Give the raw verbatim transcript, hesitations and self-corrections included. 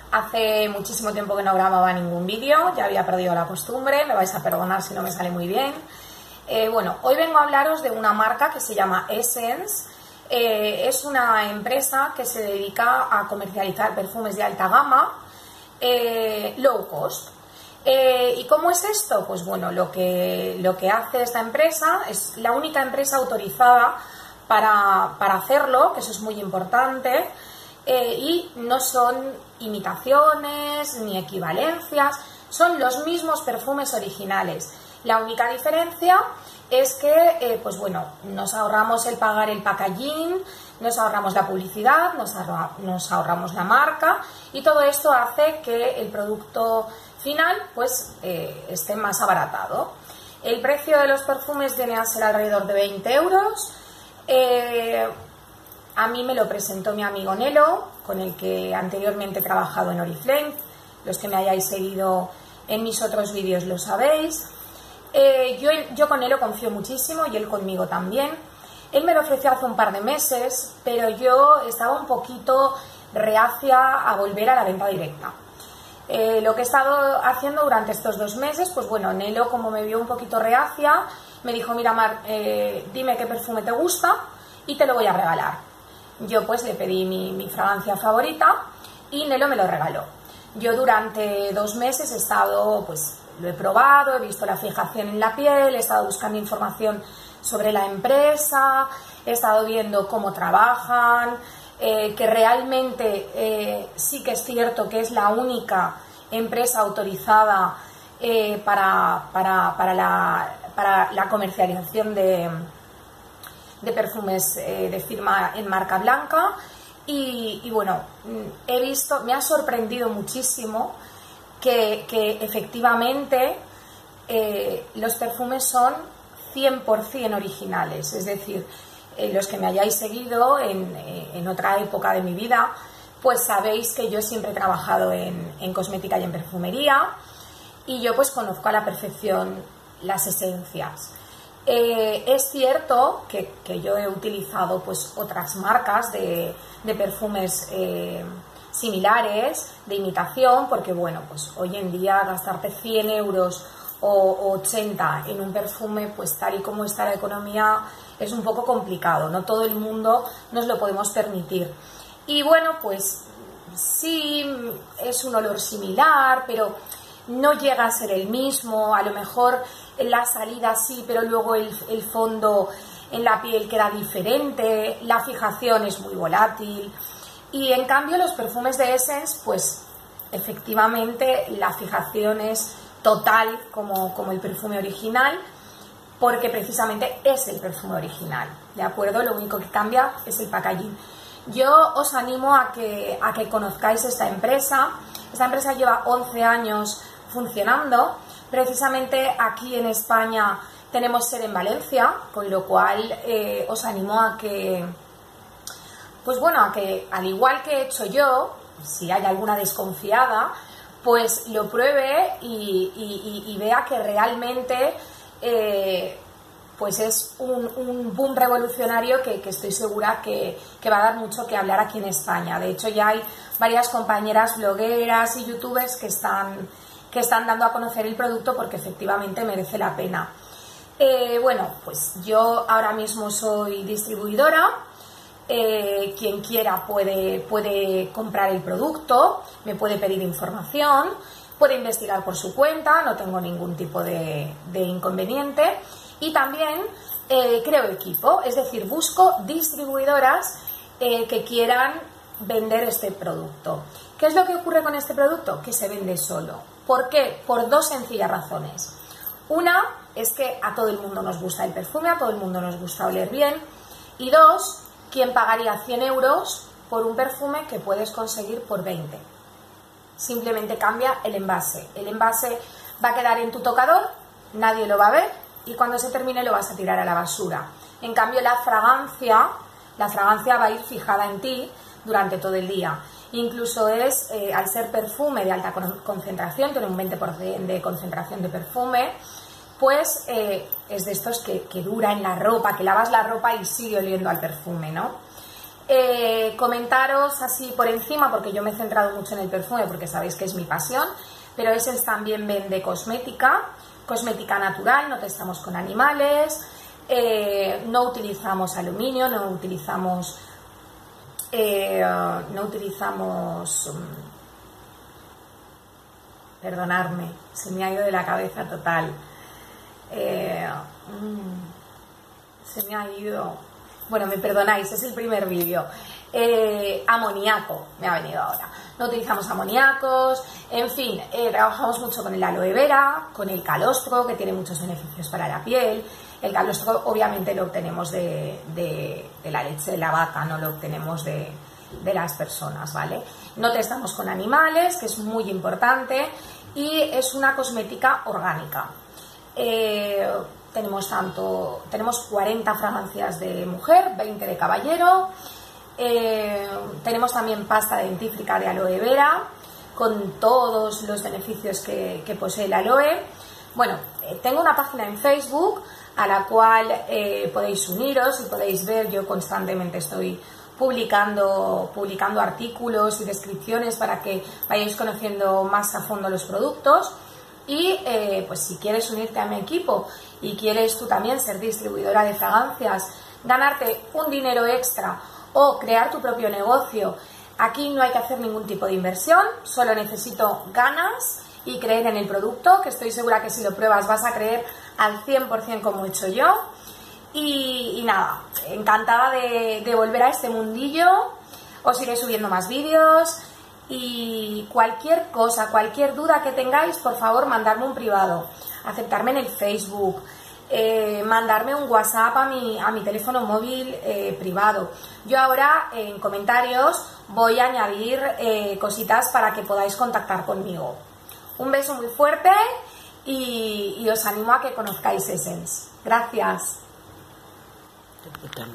Hace muchísimo tiempo que no grababa ningún vídeo, ya había perdido la costumbre, me vais a perdonar si no me sale muy bien. Eh, bueno, hoy vengo a hablaros de una marca que se llama Essence. Eh, es una empresa que se dedica a comercializar perfumes de alta gama, eh, low cost. Eh, ¿Y cómo es esto? Pues bueno, lo que, lo que hace esta empresa es la única empresa autorizada para, para hacerlo, que eso es muy importante. Eh, y no son imitaciones ni equivalencias, son los mismos perfumes originales. La única diferencia es que eh, pues bueno, nos ahorramos el pagar el packaging, nos ahorramos la publicidad, nos, ahorra, nos ahorramos la marca, y todo esto hace que el producto final pues eh, esté más abaratado. El precio de los perfumes viene a ser alrededor de veinte euros. Eh, A mí me lo presentó mi amigo Nelo, con el que anteriormente he trabajado en Oriflame. Los que me hayáis seguido en mis otros vídeos lo sabéis. Eh, yo, yo con Nelo confío muchísimo y él conmigo también. Él me lo ofreció hace un par de meses, pero yo estaba un poquito reacia a volver a la venta directa. Eh, lo que he estado haciendo durante estos dos meses, pues bueno, Nelo, como me vio un poquito reacia, me dijo: mira, Mar, eh, dime qué perfume te gusta y te lo voy a regalar. Yo pues le pedí mi, mi fragancia favorita y Nelo me lo regaló. Yo durante dos meses he estado, pues lo he probado, he visto la fijación en la piel, he estado buscando información sobre la empresa, he estado viendo cómo trabajan, eh, que realmente eh, sí que es cierto que es la única empresa autorizada eh, para, para, para, la, para la comercialización de... de perfumes eh, de firma en marca blanca. Y, y bueno, he visto, me ha sorprendido muchísimo que, que efectivamente eh, los perfumes son cien por cien originales. Es decir, eh, los que me hayáis seguido en, en otra época de mi vida, pues sabéis que yo siempre he trabajado en, en cosmética y en perfumería, y yo pues conozco a la perfección las esencias. Eh, es cierto que, que yo he utilizado pues otras marcas de, de perfumes eh, similares, de imitación, porque bueno, pues hoy en día gastarte cien euros o ochenta en un perfume, pues tal y como está la economía, es un poco complicado, no todo el mundo nos lo podemos permitir. Y bueno, pues sí, es un olor similar, pero no llega a ser el mismo. A lo mejor en la salida sí, pero luego el, el fondo en la piel queda diferente, la fijación es muy volátil. Y en cambio los perfumes de Essence, pues efectivamente la fijación es total como, como el perfume original, porque precisamente es el perfume original, ¿de acuerdo? Lo único que cambia es el packaging. Yo os animo a que, a que conozcáis esta empresa. Esta empresa lleva once años funcionando. Precisamente aquí en España tenemos sede en Valencia, con lo cual eh, os animo a que, pues bueno, a que al igual que he hecho yo, si hay alguna desconfiada, pues lo pruebe y, y, y, y vea que realmente eh, pues es un, un boom revolucionario que, que estoy segura que, que va a dar mucho que hablar aquí en España. De hecho, ya hay varias compañeras blogueras y youtubers que están que están dando a conocer el producto porque efectivamente merece la pena. Eh, bueno, pues yo ahora mismo soy distribuidora. Eh, quien quiera puede, puede comprar el producto, me puede pedir información, puede investigar por su cuenta, no tengo ningún tipo de, de inconveniente. Y también eh, creo equipo, es decir, busco distribuidoras eh, que quieran vender este producto. ¿Qué es lo que ocurre con este producto? Que se vende solo. ¿Por qué? Por dos sencillas razones. Una es que a todo el mundo nos gusta el perfume, a todo el mundo nos gusta oler bien. Y dos, ¿quién pagaría cien euros por un perfume que puedes conseguir por veinte? Simplemente cambia el envase. El envase va a quedar en tu tocador, nadie lo va a ver y cuando se termine lo vas a tirar a la basura. En cambio, la fragancia, la fragancia va a ir fijada en ti durante todo el día. Incluso es, eh, al ser perfume de alta concentración, tiene un veinte por ciento de concentración de perfume, pues eh, es de estos que, que dura en la ropa, que lavas la ropa y sigue oliendo al perfume, ¿no? Eh, comentaros así por encima, porque yo me he centrado mucho en el perfume, porque sabéis que es mi pasión, pero Essence también vende cosmética, cosmética natural, no testamos con animales, eh, no utilizamos aluminio, no utilizamos, eh, no utilizamos, perdonadme, se me ha ido de la cabeza total, eh, se me ha ido... Bueno, me perdonáis, es el primer vídeo. Eh, amoníaco, me ha venido ahora. No utilizamos amoníacos, en fin, eh, trabajamos mucho con el aloe vera, con el calostro, que tiene muchos beneficios para la piel. El calostro obviamente lo obtenemos de, de, de la leche de la vaca, no lo obtenemos de, de las personas, ¿vale? No testamos con animales, que es muy importante, y es una cosmética orgánica. Eh, Tenemos tanto, tenemos cuarenta fragancias de mujer, veinte de caballero, eh, tenemos también pasta dentífrica de aloe vera, con todos los beneficios que, que posee el aloe. Bueno, eh, tengo una página en Facebook a la cual eh, podéis uniros y podéis ver, yo constantemente estoy publicando, publicando artículos y descripciones para que vayáis conociendo más a fondo los productos. Y eh, pues si quieres unirte a mi equipo y quieres tú también ser distribuidora de fragancias, ganarte un dinero extra o crear tu propio negocio, aquí no hay que hacer ningún tipo de inversión, solo necesito ganas y creer en el producto, que estoy segura que si lo pruebas vas a creer al cien por cien como he hecho yo. Y, y nada, encantada de, de volver a este mundillo, os iré subiendo más vídeos. Y cualquier cosa, cualquier duda que tengáis, por favor, mandarme un privado, aceptarme en el Facebook, eh, mandarme un WhatsApp a mi, a mi teléfono móvil eh, privado. Yo ahora en comentarios voy a añadir eh, cositas para que podáis contactar conmigo. Un beso muy fuerte y, y os animo a que conozcáis Essence. Gracias.